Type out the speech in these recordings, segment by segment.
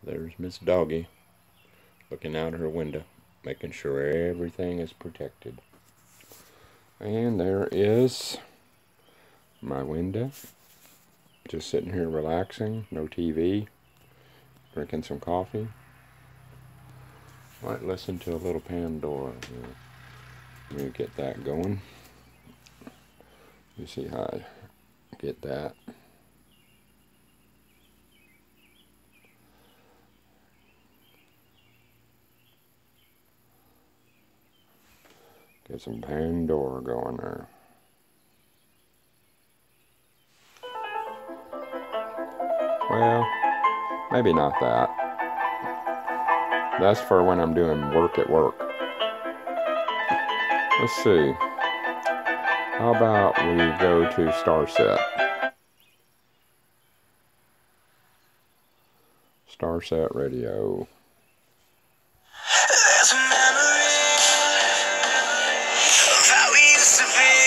There's Miss Doggy looking out her window, making sure everything is protected. And there is my window. Just sitting here relaxing, no TV, drinking some coffee. Might listen to a little Pandora. Let me get that going. You see how I get that. Get some Pandora going there. Well, maybe not that. That's for when I'm doing work at work. Let's see. How about we go to Starset? Starset Radio. There's a memory of how we used to be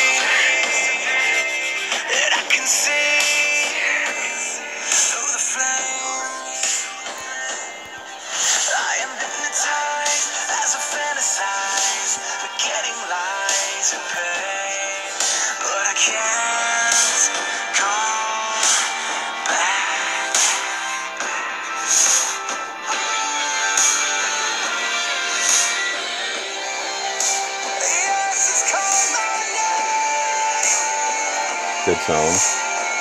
that I can see through the flames. I am hypnotized as I fantasize, forgetting lies and pain, but I can't go back. Yes, it's called my name. Good song.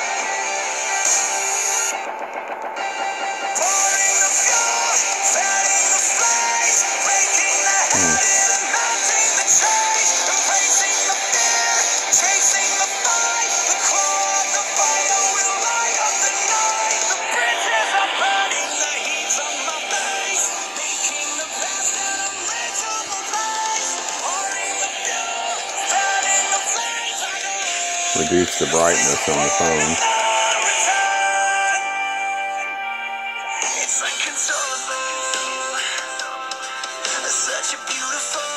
Pouring the fuel, fanning the flames, breaking the habit and melting the chains, embracing the fear, chasing the fight, the claw of the fire will light up the night. The bridges are burning, the heat's on my face, making the past an unreachable place. Pouring the fuel, fanning the flames, I know. Reduce the brightness on the phone. It's uncontrollable. Such a beautiful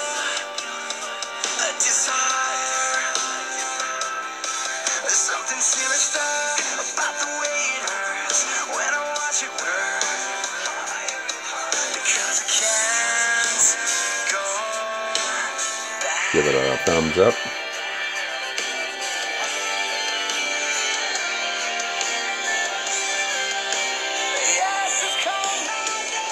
desire. There's something sinister about the way it hurts when I watch it burn. Because I can't go back. Give it a thumbs up. Yes, it's called my name.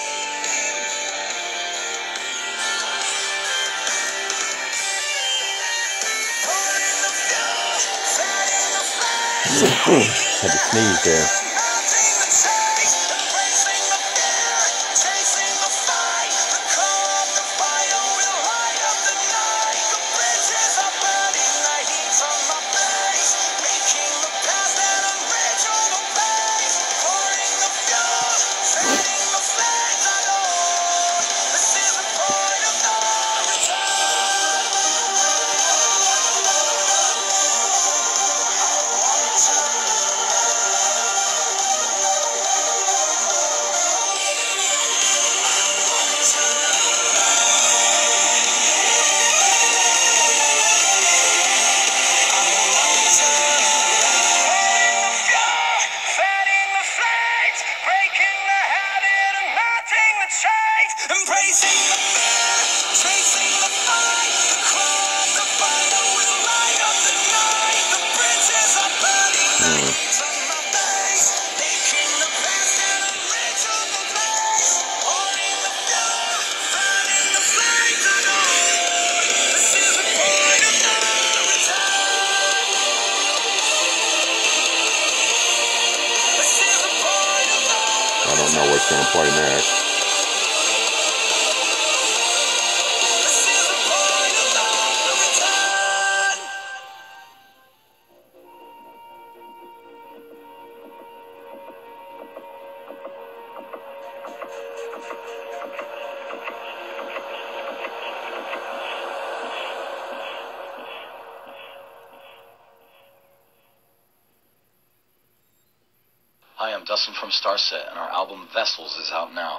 Pouring the fuel, fanning the flames. Had to sneeze there. Melting the chains, embracing the fear, chasing the fight. The call of the fire will light up the night. The bridges are burning, the heat's on my face, making the past an unreachable place. Pouring the fuel, fanning the flames. I know this is the point of no fanning the flames, breaking the habit and melting the chains, embracing the fear, chasing the fight. The claw of the fire will light up the night. The bridges are burning, the heat's on my face, making the past an unreachable place. Pouring the fuel, fanning the flames. I know this is the point of no return. This is the point of no I don't know what's going to play next. This is the point of no return. Hi, I'm Dustin from Starset, and our album Vessels is out now.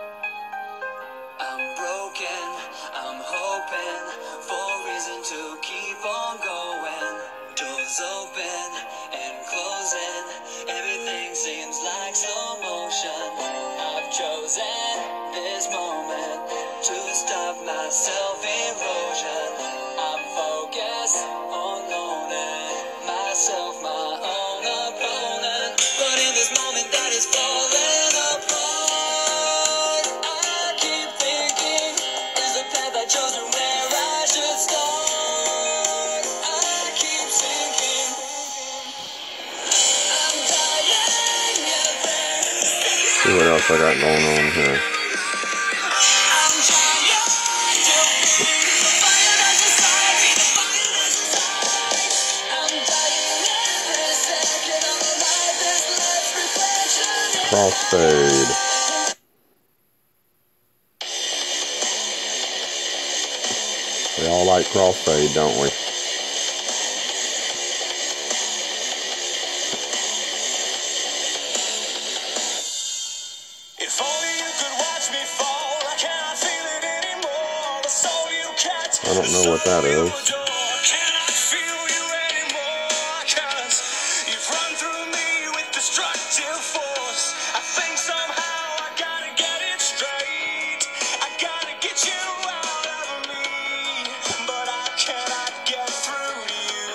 I'm broken, I'm hoping for reason to keep else I got going on here? Crossfade. We all like crossfade, don't we? If only you could watch me fall, I cannot feel it anymore. The soul you catch, I don't know what that is. I cannot feel you anymore, 'cause you've run through me with destructive force. I think somehow I gotta get it straight. I gotta get you out of me, but I cannot get through to you.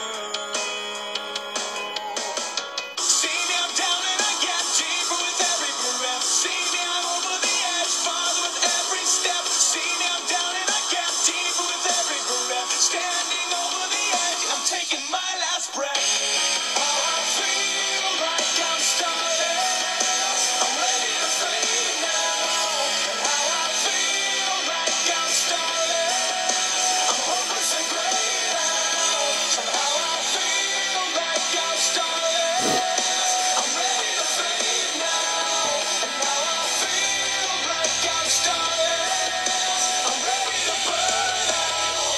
See me, I'm down and I get deeper with every breath. See me, I'm over the edge, farther with every step. See me, I'm down and I get deeper with every breath. Standing over the edge, I'm taking my last breath. Oh, I feel like I'm starting. I'm ready to fade now. And how I feel like I'm starting. I'm hopeless and gray now. Somehow I feel like I'm starting. I'm ready to fade now, and now I feel like I'm starting. I'm ready to burn out.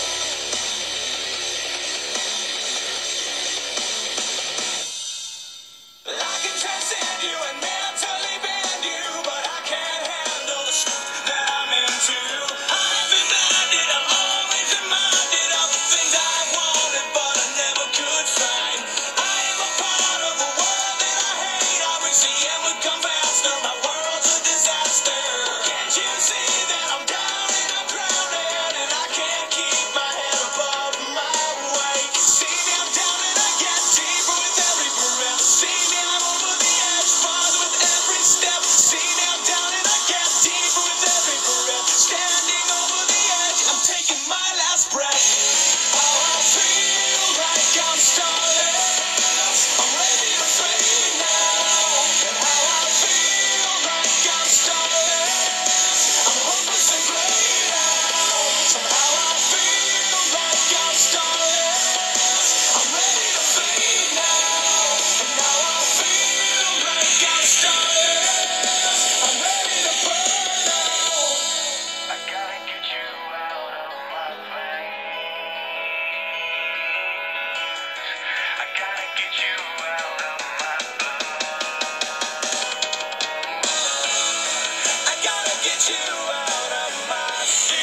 I can transcend you and mentally bend you, but I can't handle the shit that I'm into. I've been blinded, I'm always reminded of the things I wanted, but I never could find. I am a part of a world that I hate. I wish the end would come faster. My world's a disaster. Can't you see that I'm down and I'm drowning, and I can't keep my head above my weight? See me, I'm down and I get deeper with every breath. See me, I'm over the edge, farther with every step. See me, I'm down and I get deeper with every breath. Standing over the edge, I'm taking my last breath. Oh, I feel like I'm starting. I'm ready to fade now. And how I feel like I'm starting. I'm hopeless and gray now. Somehow I feel like I'm starting. I'm ready to fade now. And now I feel like I'm starting. I'm ready to burn out. I gotta get you out of my veins. I gotta get you out of my blood. I gotta get you out of my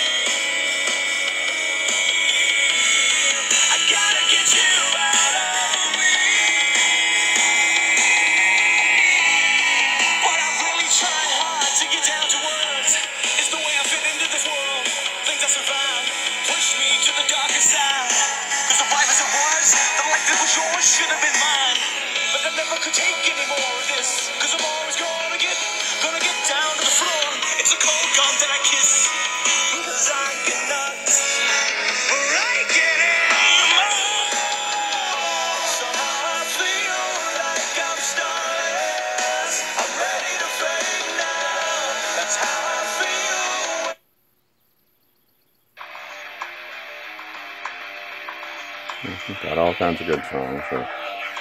sea. I gotta get you out of me. What I really try hard to get down to words is the way I fit into this world. Things I survived push me to the darker side. Cause the life as it was, the life that was yours should have been mine. But I never could take any more of this. Cause I'm always gonna get down to the floor. It's a cold gun that I kiss. Cause I cannot break it anymore. Somehow I feel like I'm starting. I'm ready to fade now. That's how I feel. Got all kinds of good songs here.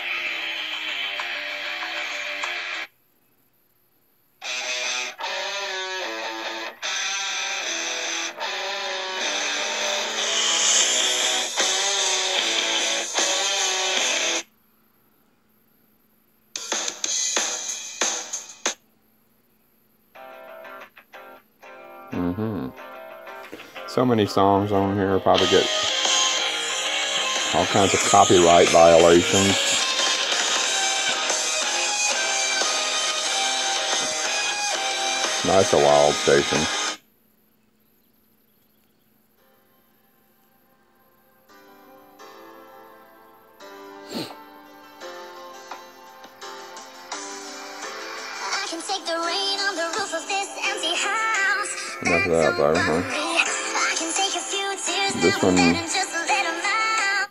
So many songs on here, probably get all kinds of copyright violations. Nice, a wild station. I can take the rain on the roof of this empty house. Enough of that though, huh? I can take a few tears This one, and just let 'em out.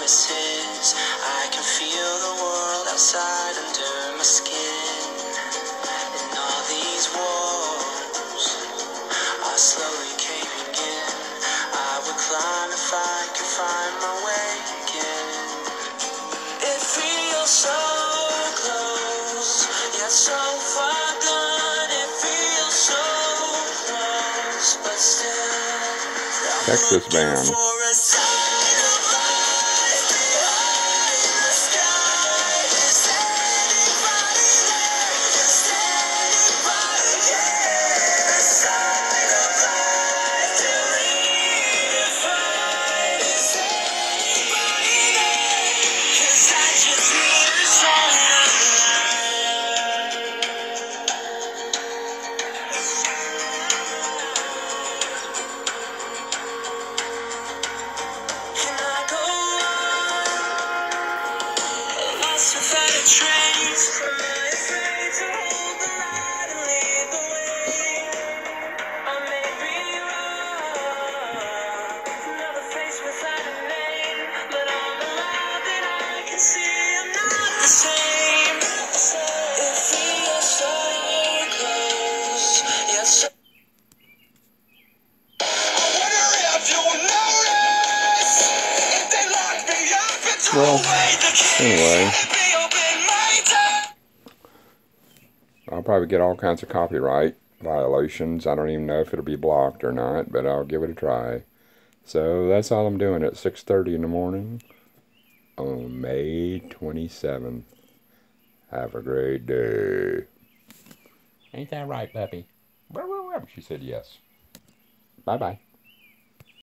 promises. I can feel the world outside under my skin. And all these walls are slowly caving in. I would climb if I could find my way again. It feels so close, yet so far gone. It feels so close, but still I'm Texas looking band. for a sign of life behind the sky. Is anybody there? Is anybody here? A sign of life to redefine. Is anybody there? 'Cause I just need a sign of life. Can I go on? Lost without a trace. Am I afraid to hold the light and lead the way? I may be wrong. Another face without a name, but I'm alive and I can see I'm not the same. It feels so close, yet so. I wonder if you'll notice if they lock me up and throw Well, away the keys. anyway, Let me open my door. I'll probably get all kinds of copyright violations. I don't even know if it'll be blocked or not, but I'll give it a try. So that's all I'm doing at 6:30 in the morning on May 27th. Have a great day. Ain't that right, puppy? She said yes. Bye-bye.